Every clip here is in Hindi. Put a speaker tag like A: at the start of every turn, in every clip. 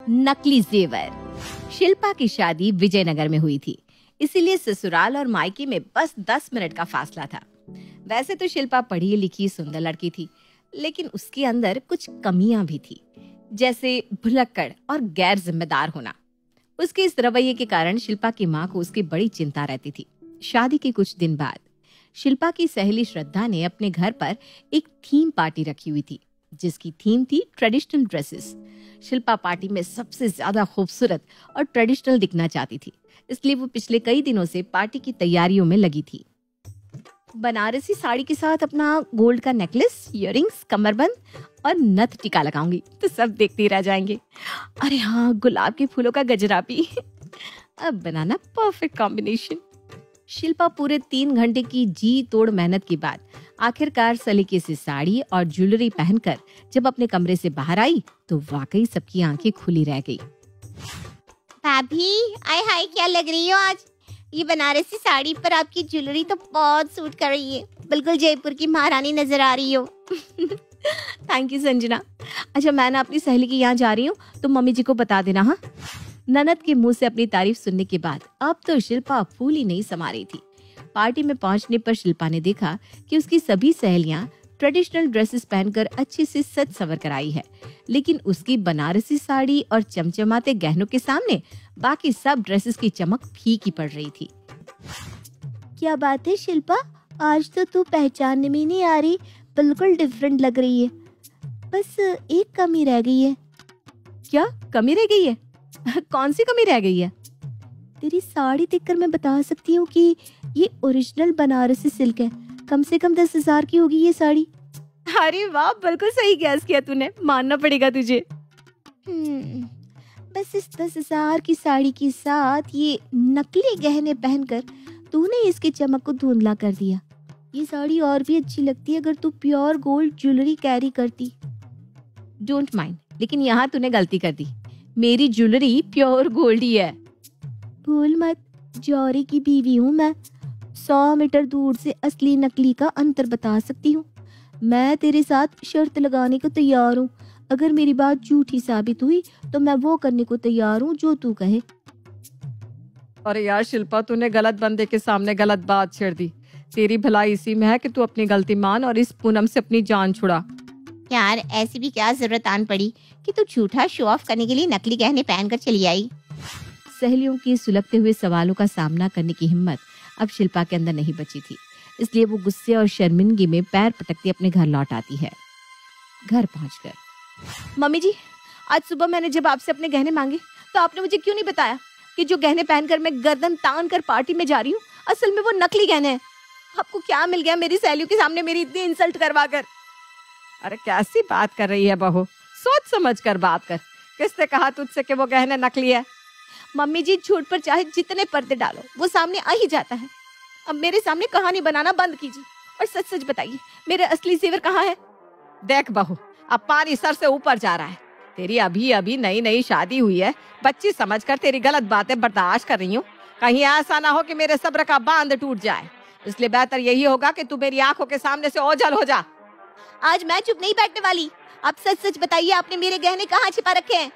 A: नकली जेवर। शिल्पा की शादी विजयनगर में हुई थी, इसीलिए ससुराल और मायके में बस 10 मिनट का फासला था। वैसे तो शिल्पा पढ़ी लिखी सुंदर लड़की थी, लेकिन उसके अंदर कुछ कमियां भी थी, जैसे भुलक्कड़ और गैर जिम्मेदार होना। उसके इस रवैये के कारण शिल्पा की माँ को उसकी बड़ी चिंता रहती थी। शादी के कुछ दिन बाद शिल्पा की सहेली श्रद्धा ने अपने घर पर एक थीम पार्टी रखी हुई थी, जिसकी थीम थी ट्रेडिशनल ड्रेसेस। शिल्पा पार्टी में सबसे ज्यादा खूबसूरत और ट्रेडिशनल दिखना चाहती थी, इसलिए वो पिछले कई दिनों से पार्टी की तैयारियों में लगी थी। बनारसी साड़ी के साथ अपना गोल्ड का नेकलेस, इयररिंग्स, कमरबंद और नथ टीका लगाऊंगी तो सब देखते ही रह जाएंगे। अरे हाँ, गुलाब के फूलों का गजरा भी। अब बनाना परफेक्ट कॉम्बिनेशन। शिल्पा पूरे 3 घंटे की जी तोड़ मेहनत के बाद आखिरकार सलीके से साड़ी और ज्वेलरी पहनकर जब अपने कमरे से बाहर आई तो वाकई सबकी आंखें खुली रह गई।
B: भाभी, आय हाय, क्या लग रही हो आज। ये बनारसी साड़ी पर आपकी ज्वेलरी तो बहुत सूट कर रही है, बिल्कुल जयपुर की महारानी नजर आ रही हो।
A: Thank you Sanjana. अच्छा, मैं ना अपनी सहेली के यहाँ जा रही हूँ, तो मम्मी जी को बता देना। हाँ। ननद के मुंह से अपनी तारीफ सुनने के बाद अब तो शिल्पा फूल ही नहीं समा रही थी। पार्टी में पहुंचने पर शिल्पा ने देखा कि उसकी सभी सहेलियां ट्रेडिशनल ड्रेसेस पहनकर अच्छे से सज संवर कर आई है, लेकिन उसकी बनारसी साड़ी और चमचमाते गहनों के सामने बाकी सब ड्रेसेस की चमक फीकी पड़ रही थी।
B: क्या बात है शिल्पा, आज तो तू पहचानने में नहीं आ रही, बिल्कुल डिफरेंट लग रही है। बस एक कमी रह गई है।
A: क्या कमी रह गई है? कौन सी कमी रह गई है?
B: तेरी साड़ी देखकर मैं बता सकती हूँ कि ये ओरिजिनल बनारसी सिल्क है। कम से कम 10,000 की होगी ये साड़ी।
A: अरे वाह, बिल्कुल सही गैस किया तूने, मानना पड़ेगा तुझे।
B: बस इस 10,000 की साड़ी के साथ ये नकली गहने पहनकर तूने इसके चमक को धुंधला कर दिया। ये साड़ी और भी अच्छी लगती है अगर तू प्योर गोल्ड ज्वेलरी कैरी करती।
A: डोंट माइंड, लेकिन यहाँ तूने गलती कर दी। मेरी ज्वेलरी प्योर गोल्ड ही है।
B: भूल मत, जौहरी की बीवी हूँ मैं। 100 मीटर दूर से असली नकली का अंतर बता सकती हूँ। मैं तेरे साथ शर्त लगाने को तैयार हूँ। अगर मेरी बात झूठी साबित हुई तो मैं वो करने को तैयार हूँ जो तू कहे।
A: अरे यार शिल्पा, तूने गलत बंदे के सामने गलत बात छेड़ दी। तेरी भलाई इसी में है कि तू अपनी गलती मान और इस पूनम से अपनी जान छुड़ा।
B: यार, ऐसी भी क्या जरूरत आन पड़ी कि तू झूठा शो ऑफ करने के लिए नकली गहने पहनकर चली आई।
A: सहेलियों के सुलगते हुए सवालों का सामना करने की हिम्मत अब शिल्पा के अंदर नहीं बची थी, इसलिए वो गुस्से और शर्मिंदगी में पैर पटकती अपने घर लौट आती है। घर पहुंचकर, मम्मी जी, आज सुबह मैंने जब आपसे अपने गहने मांगे तो आपने मुझे क्यों नहीं बताया कि जो गहने पहनकर मैं गर्दन तान कर पार्टी में जा रही हूँ असल में वो नकली गहने हैं। आपको क्या मिल गया मेरी सहेलियों के सामने मेरी इतनी इंसल्ट करवा कर? अरे कैसी बात कर रही है बहू, सोच समझ कर बात कर। किसने कहा तुझसे कि वो गहने नकली है? मम्मी जी, झूठ पर चाहे जितने पर्दे डालो वो सामने आ ही जाता है। अब मेरे सामने कहानी बनाना बंद कीजिए और सच सच बताइए, मेरे असली जेवर कहाँ है? देख बहू, अब पानी सर से ऊपर जा रहा है। तेरी अभी अभी नई नई शादी हुई है, बच्ची समझकर तेरी गलत बातें बर्दाश्त कर रही हूँ। कहीं ऐसा ना हो कि मेरे सब्र का बांध टूट जाए, इसलिए बेहतर यही होगा कि तू मेरी आंखों के सामने से ओझल हो जा।
B: आज मैं चुप नहीं बैठने वाली। आप सच सच बताइए, आपने मेरे गहने कहाँ छिपा रखे हैं?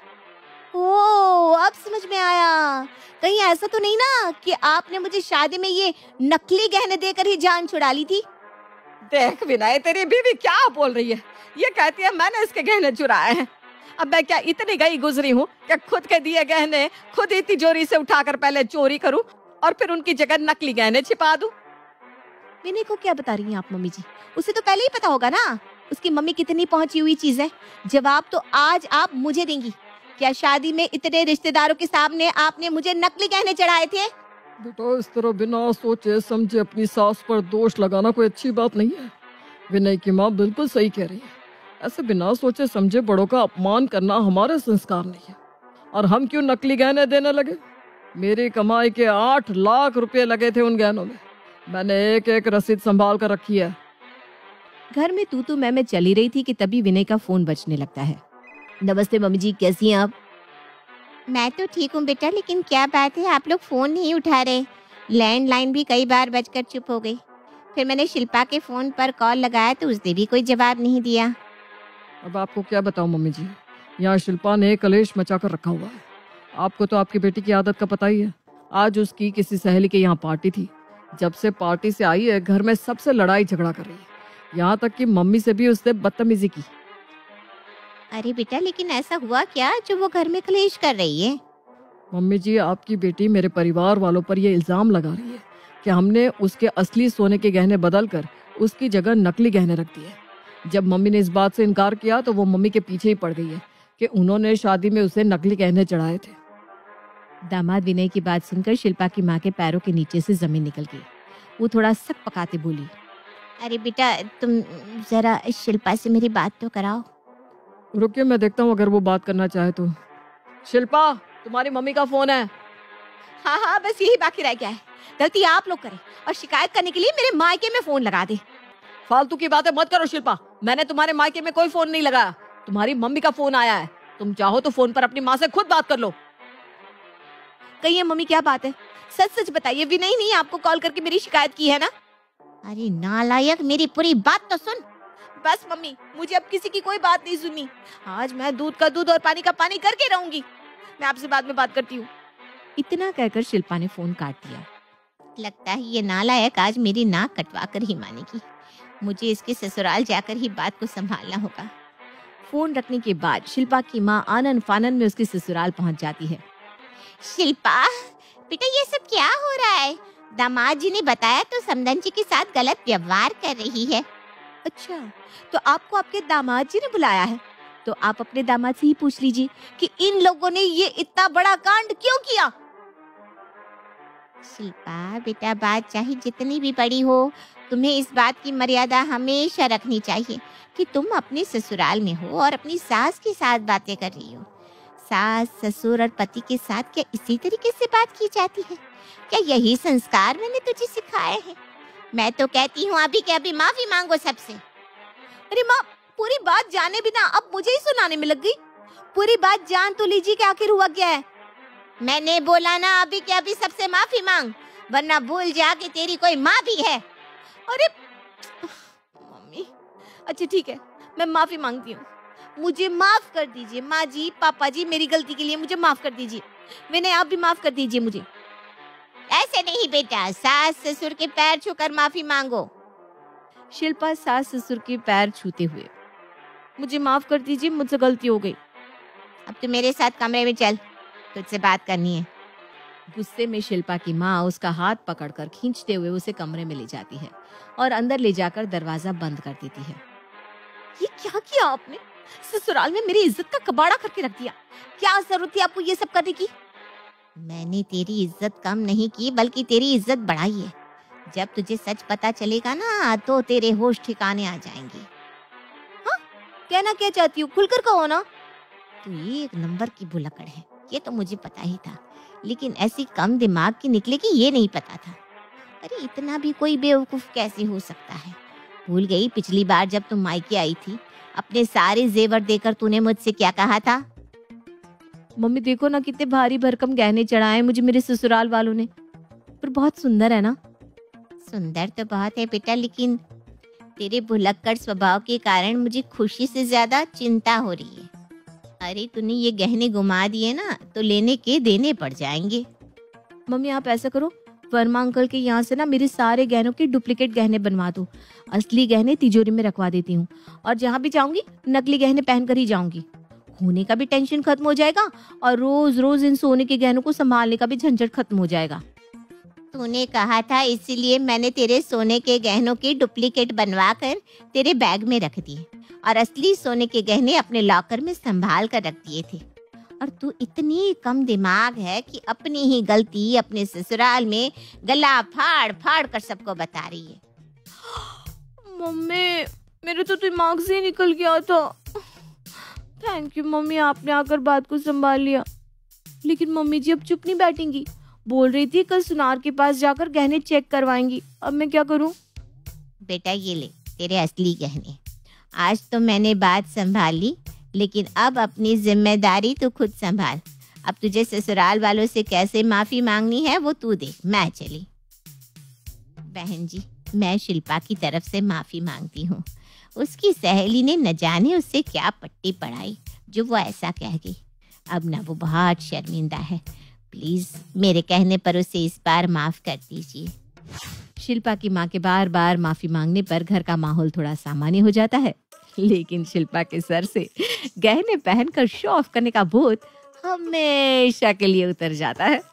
B: ओह, अब समझ में आया। कहीं ऐसा तो नहीं ना कि आपने मुझे शादी में ये नकली गहने देकर ही जान छुड़ा ली थी?
A: देख विनय, तेरी बीवी क्या बोल रही है? ये कहती है मैंने इसके गहने चुराए हैं। अब मैं क्या इतनी गई गुजरी हूँ कि खुद के दिए गहने खुद ही तिजोरी से उठाकर पहले चोरी करूँ और फिर उनकी जगह नकली गहने छिपा दूँ?
B: विनय को क्या बता रही हैं आप मम्मी जी? उसे तो पहले ही पता होगा ना उसकी मम्मी कितनी पहुंची हुई चीज है। जवाब तो आज आप मुझे देंगी। क्या शादी में इतने रिश्तेदारों के सामने आपने मुझे नकली गहने चढ़ाए थे?
C: बेटा, इस तरह बिना सोचे समझे अपनी सास पर दोष लगाना कोई अच्छी बात नहीं है। विनय की माँ बिल्कुल सही कह रही है। ऐसे बिना सोचे समझे बड़ों का अपमान करना हमारे संस्कार नहीं है। और हम क्यों नकली गहने देने लगे? मेरी कमाई के 8 लाख रुपए लगे थे उन गहनों में। मैंने एक एक रसीद संभाल कर रखी है।
A: घर में तू मैं चली रही थी कि तभी विनय का फोन बजने लगता है। नमस्ते मम्मी जी, कैसी हैं आप?
B: मैं तो ठीक हूँ बेटा, लेकिन क्या बात है आप लोग फोन नहीं उठा रहे? लैंडलाइन भी कई बार बजकर चुप हो गई। फिर मैंने शिल्पा के फोन पर कॉल लगाया तो उसने भी कोई जवाब नहीं दिया।
C: अब आपको क्या बताऊं मम्मी जी, यहाँ शिल्पा ने कलेश मचा कर रखा हुआ है। आपको तो आपकी बेटी की आदत का पता ही है। आज उसकी किसी सहेली के यहाँ पार्टी थी। जब से पार्टी से आई है घर में सबसे लड़ाई झगड़ा कर रही है। यहाँ तक कि मम्मी से भी उसने बदतमीजी की।
B: अरे बेटा, लेकिन ऐसा हुआ क्या जो वो घर में कलेश कर रही है?
C: मम्मी जी, आपकी बेटी मेरे परिवार वालों पर यह इल्जाम लगा रही है कि हमने उसके असली सोने के गहने बदल कर उसकी जगह नकली गहने रख दिए। जब मम्मी ने इस बात से इनकार किया तो वो मम्मी के पीछे ही पड़ गई है कि उन्होंने शादी में उसे नकली गहने चढ़ाए थे।
A: दामाद विनय की बात सुनकर शिल्पा की माँ के पैरों के नीचे से जमीन निकल गई। वो थोड़ा सक पकाते बोली,
B: अरे बेटा, तुम जरा शिल्पा से मेरी बात तो कराओ।
C: रुकिए, मैं देखता हूँ अगर वो बात करना चाहे तो। शिल्पा, तुम्हारी मम्मी का फोन है।
A: हाँ हाँ, बस यही बाकी रह गया है। गलती आप लोग करें और शिकायत करने के लिए मेरे मायके में फोन लगा दे।
C: फालतू की बातें मत करो शिल्पा। मैंने तुम्हारे मायके में कोई फोन नहीं लगाया। तुम्हारी मम्मी का फोन आया है। तुम चाहो तो फोन पर अपनी माँ से खुद बात कर लो।
A: कहिए मम्मी, क्या बात है? सच सच बताइए। विनय नहीं आपको कॉल करके मेरी शिकायत की है ना?
B: अरे नालायक, मेरी पूरी बात तो सुन।
A: बस मम्मी, मुझे अब किसी की कोई बात नहीं सुननी। आज मैं दूध का दूध और पानी का पानी करके रहूंगी। मैं आपसे बाद में बात करती हूँ। इतना कहकर शिल्पा ने फोन काट दिया।
B: लगता है ये नालायक आज मेरी नाक कटवा कर ही मानेगी। मुझे इसके ससुराल जाकर ही बात को संभालना होगा।
A: फोन रखने के बाद शिल्पा की माँ आनन फानन में उसके ससुराल पहुंच जाती है।
B: शिल्पा बेटा, ये सब क्या हो रहा है? दामाद जी ने बताया तो समदन जी के साथ गलत व्यवहार कर रही है।
A: अच्छा, तो आपको आपके दामाद जी ने बुलाया है? तो आप अपने दामाद से ही पूछ लीजिए कि इन लोगों ने ये इतना बड़ा कांड क्यों किया।
B: शिल्पा बेटा, बात चाहे जितनी भी बड़ी हो, तुम्हें इस बात की मर्यादा हमेशा रखनी चाहिए कि तुम अपने ससुराल में हो और अपनी सास के साथ बातें कर रही हो। सास, ससुर और पति के साथ क्या इसी तरीके से बात की जाती है? क्या यही संस्कार मैंने तुझे सिखाए हैं? मैं तो कहती हूँ अभी के अभी माफी मांगो सबसे।
A: अरे माँ, पूरी बात जाने बिना अब मुझे ही सुनाने में लग गई। पूरी बात जान तो लीजिए कि आखिर हुआ क्या है।
B: मैंने बोला ना, अभी के अभी सबसे माफी मांग, वरना भूल जा कि तेरी कोई माँ भी है।
A: अरे मम्मी, अच्छा ठीक है, मैं माफी मांगती हूँ। मुझे माफ कर दीजिए माँ जी, पापा जी, मेरी गलती के लिए मुझे माफ कर दीजिए। विनय, आप भी माफ कर दीजिए मुझे।
B: ऐसे नहीं बेटा, सास ससुर के पैर छूकर माफी मांगो।
A: शिल्पा सास ससुर के पैर छूते हुए, मुझे माफ कर दीजिए, मुझसे गलती हो गई।
B: अब तो मेरे साथ कमरे में चल, तुझसे बात करनी है।
A: गुस्से में शिल्पा की माँ उसका हाथ पकड़कर खींचते हुए उसे कमरे में ले जाती है और अंदर ले जाकर दरवाजा बंद कर देती है। ये क्या किया आपने? ससुराल में मेरी इज्जत का कबाड़ा करके रख दिया। क्या जरूरत थी आपको ये सब करने की?
B: मैंने तेरी इज्जत कम नहीं की, बल्कि तेरी इज्जत बढ़ाई है। जब तुझे सच पता चलेगा ना, तो तेरे होश ठिकाने आ जाएंगे।
A: हाँ, कहना क्या चाहती हूँ? खुलकर कहो ना।
B: तू एक नंबर की भुलक्कड़ है, ये तो मुझे पता ही था, लेकिन ऐसी कम दिमाग की निकलेगी ये नहीं पता था। अरे इतना भी कोई बेवकूफ कैसे हो सकता है? भूल गई पिछली बार जब तुम मायके आई थी, अपने सारे जेवर देकर तूने मुझसे क्या कहा था?
A: मम्मी देखो ना, कितने भारी भरकम गहने चढ़ाए मुझे मेरे ससुराल वालों ने, पर बहुत सुंदर है ना।
B: सुंदर तो बहुत है बेटा, लेकिन तेरे भुलक्कड़ स्वभाव के कारण मुझे खुशी से ज्यादा चिंता हो रही है। अरे तूने ये गहने गुमा दिए ना, तो लेने के देने पड़ जाएंगे।
A: मम्मी आप ऐसा करो, वर्मा अंकल के यहाँ से ना मेरे सारे गहनों के डुप्लीकेट गहने बनवा दो। असली गहने तिजोरी में रखवा देती हूँ और जहाँ भी जाऊंगी नकली गहने पहन कर ही जाऊंगी। खोने का भी टेंशन खत्म हो जाएगा और रोज रोज इन सोने के गहनों को संभालने का भी झंझट खत्म हो जाएगा।
B: तूने कहा था, इसीलिए मैंने तेरे सोने के गहनों के डुप्लीकेट बनवा कर तेरे बैग में रख दिए और असली सोने के गहने अपने लॉकर में संभाल कर रख दिए थे। और तू इतनी कम दिमाग है कि अपनी ही गलती अपने ससुराल में गला फाड़ फाड़ कर सबको बता रही है।
A: मम्मी, मेरे तो दिमाग से ही निकल गया था। थैंक यू मम्मी, आपने आकर बात को संभाल लिया। लेकिन मम्मी जी अब चुप नहीं बैठेंगी। बोल रही थी कल सुनार के पास जाकर गहने चेक करवाएंगी। अब मैं क्या करूं?
B: बेटा ये ले तेरे असली गहने। आज तो मैंने बात संभाल ली, लेकिन अब अपनी जिम्मेदारी तू खुद संभाल। अब तुझे ससुराल वालों से कैसे माफी मांगनी है वो तू देख। मैं चली। बहन जी, मैं शिल्पा की तरफ से माफी मांगती हूँ। उसकी सहेली ने न जाने उससे क्या पट्टी पढ़ाई, जो वो ऐसा कह गई। अब ना वो बहुत शर्मिंदा है। प्लीज मेरे कहने पर उसे इस बार माफ कर दीजिए।
A: शिल्पा की माँ के बार बार माफी मांगने पर घर का माहौल थोड़ा सामान्य हो जाता है, लेकिन शिल्पा के सर से गहने पहनकर शो ऑफ करने का भूत हमेशा के लिए उतर जाता है।